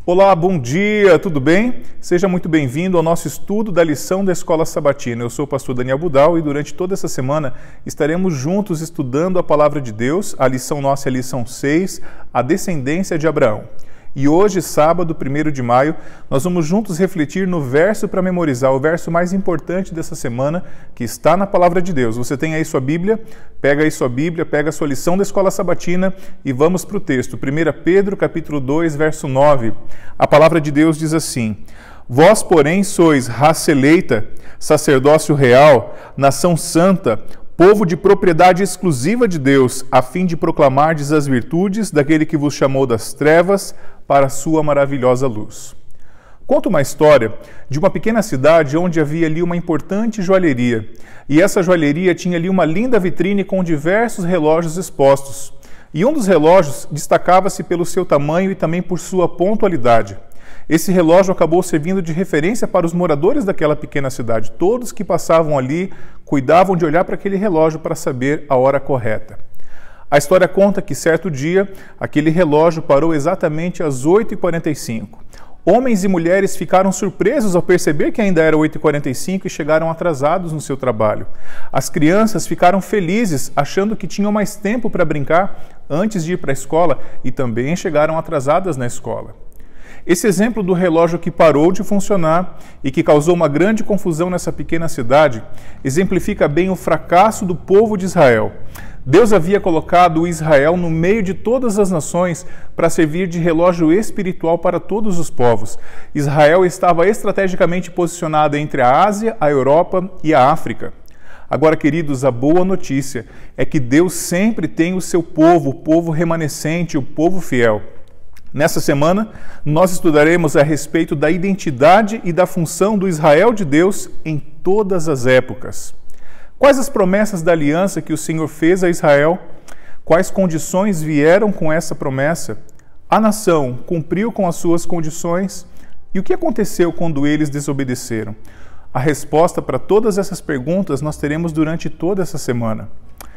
Olá, bom dia, tudo bem? Seja muito bem-vindo ao nosso estudo da lição da Escola Sabatina. Eu sou o pastor Daniel Budal e durante toda essa semana estaremos juntos estudando a Palavra de Deus. A lição nossa é a lição 6, a descendência de Abraão. E hoje, sábado, 1º de maio, nós vamos juntos refletir no verso para memorizar, o verso mais importante dessa semana, que está na Palavra de Deus. Você tem aí sua Bíblia, pega a sua lição da Escola Sabatina e vamos para o texto. 1 Pedro, capítulo 2, verso 9. A Palavra de Deus diz assim: Vós, porém, sois raça eleita, sacerdócio real, nação santa, povo de propriedade exclusiva de Deus, a fim de proclamardes as virtudes daquele que vos chamou das trevas para a sua maravilhosa luz. Conta uma história de uma pequena cidade onde havia ali uma importante joalheria. E essa joalheria tinha ali uma linda vitrine com diversos relógios expostos. E um dos relógios destacava-se pelo seu tamanho e também por sua pontualidade. Esse relógio acabou servindo de referência para os moradores daquela pequena cidade. Todos que passavam ali cuidavam de olhar para aquele relógio para saber a hora correta. A história conta que certo dia, aquele relógio parou exatamente às 8h45. Homens e mulheres ficaram surpresos ao perceber que ainda era 8h45 e chegaram atrasados no seu trabalho. As crianças ficaram felizes, achando que tinham mais tempo para brincar antes de ir para a escola e também chegaram atrasadas na escola. Esse exemplo do relógio que parou de funcionar e que causou uma grande confusão nessa pequena cidade exemplifica bem o fracasso do povo de Israel. Deus havia colocado Israel no meio de todas as nações para servir de relógio espiritual para todos os povos. Israel estava estrategicamente posicionada entre a Ásia, a Europa e a África. Agora, queridos, a boa notícia é que Deus sempre tem o seu povo, o povo remanescente, o povo fiel. Nessa semana, nós estudaremos a respeito da identidade e da função do Israel de Deus em todas as épocas. Quais as promessas da aliança que o Senhor fez a Israel? Quais condições vieram com essa promessa? A nação cumpriu com as suas condições? E o que aconteceu quando eles desobedeceram? A resposta para todas essas perguntas nós teremos durante toda essa semana.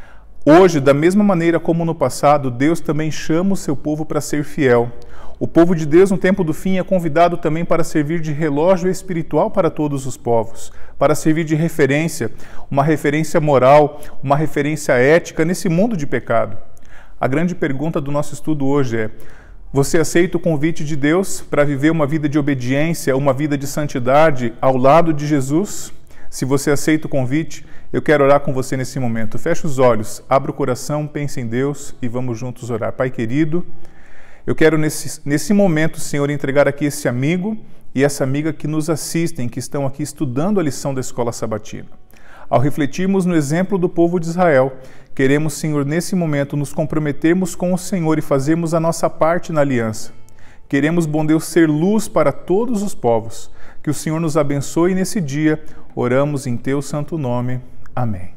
Hoje, da mesma maneira como no passado, Deus também chama o seu povo para ser fiel. O povo de Deus, no tempo do fim, é convidado também para servir de relógio espiritual para todos os povos, para servir de referência, uma referência moral, uma referência ética nesse mundo de pecado. A grande pergunta do nosso estudo hoje é: você aceita o convite de Deus para viver uma vida de obediência, uma vida de santidade ao lado de Jesus? Se você aceita o convite, eu quero orar com você nesse momento. Feche os olhos, abra o coração, pense em Deus e vamos juntos orar. Pai querido, eu quero nesse momento, Senhor, entregar aqui esse amigo e essa amiga que nos assistem, que estão aqui estudando a lição da Escola Sabatina. Ao refletirmos no exemplo do povo de Israel, queremos, Senhor, nesse momento nos comprometermos com o Senhor e fazermos a nossa parte na aliança. Queremos, bom Deus, ser luz para todos os povos. Que o Senhor nos abençoe nesse dia. Oramos em Teu santo nome. Amém.